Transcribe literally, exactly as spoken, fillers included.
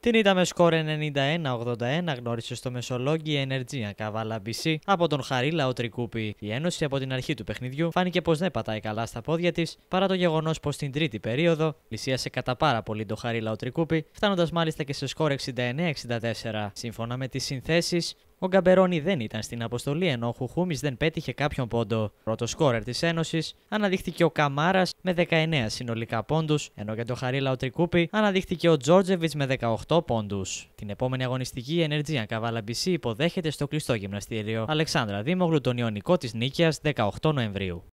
Την ήττα με σκορ ενενήντα ένα ογδόντα ένα γνώρισε στο Μεσολόγγι Energia Καβάλα μπι σι από τον Χαρίλαο Τρικούπη. Η Ένωση από την αρχή του παιχνιδιού φάνηκε πως δεν πατάει καλά στα πόδια της, παρά το γεγονός πως στην τρίτη περίοδο πλησίασε κατά πάρα πολύ το Χαρίλαο Τρικούπη, φτάνοντας μάλιστα και σε σκορ εξήντα εννέα εξήντα τέσσερα. Σύμφωνα με τις συνθέσεις, ο Γκαμπερόνι δεν ήταν στην αποστολή, ενώ ο Χουχούμης δεν πέτυχε κάποιον πόντο. Πρώτο σκόρερ της Ένωσης αναδείχθηκε ο Καμάρας με δεκαεννέα συνολικά πόντους, ενώ για το Χαρίλαο Τρικούπη αναδείχθηκε ο Τζόρτζεβιτς με δεκαοκτώ πόντους. Την επόμενη αγωνιστική η Energia Καβάλα μπι σι υποδέχεται στο κλειστό γυμναστήριο Αλεξάνδρα Δήμογλου τον Ιωνικό της Νίκαιας δεκαοκτώ Νοεμβρίου.